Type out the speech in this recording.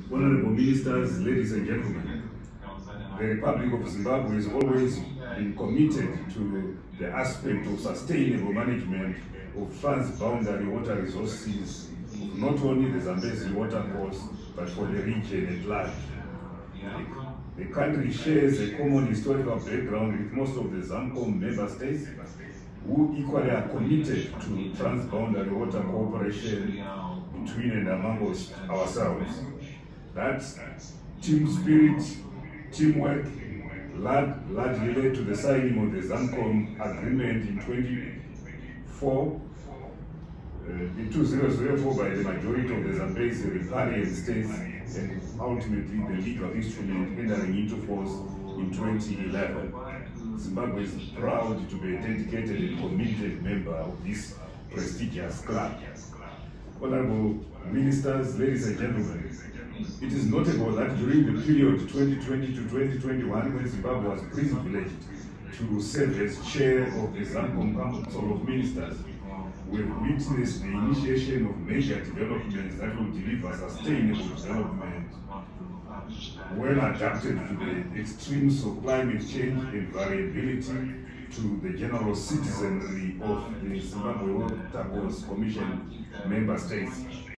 Honorable Ministers, ladies and gentlemen, the Republic of Zimbabwe has always been committed to the aspect of sustainable management of transboundary water resources, not only the Zambezi water course, but for the region at large. The country shares a common historical background with most of the ZAMCOM member states, who equally are committed to transboundary water cooperation between and among ourselves. That team spirit, teamwork, largely led to the signing of the ZAMCOM agreement in 2004 by the majority of the Zambezi riparian states, and ultimately the legal instrument entering into force in 2011. Zimbabwe is proud to be a dedicated and committed member of this prestigious club. Honorable Ministers, ladies and gentlemen, it is notable that during the period 2020 to 2021, when Zimbabwe was privileged to serve as chair of the ZAMCOM Council of Ministers, we have witnessed the initiation of major developments that will deliver sustainable development, well adapted to the extremes of climate change and variability, to the general citizenry of the Zimbabwe Water Course Commission member states.